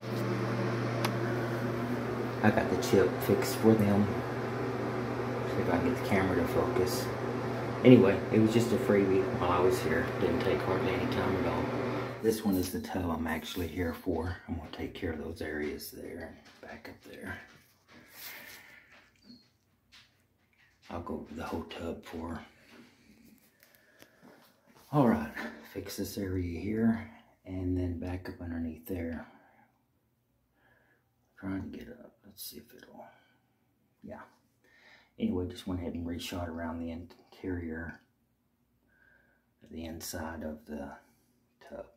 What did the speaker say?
I got the chip fixed for them. See if I can get the camera to focus. Anyway, it was just a freebie while I was here. Didn't take hardly any time at all. This one is the tub I'm actually here for. I'm going to take care of those areas there and back up there. I'll go over the whole tub for her. Alright, fix this area here and then back up underneath there. Trying to get up. Let's see if it'll. Yeah. Anyway, just went ahead and reshot around the interior, the inside of the tub.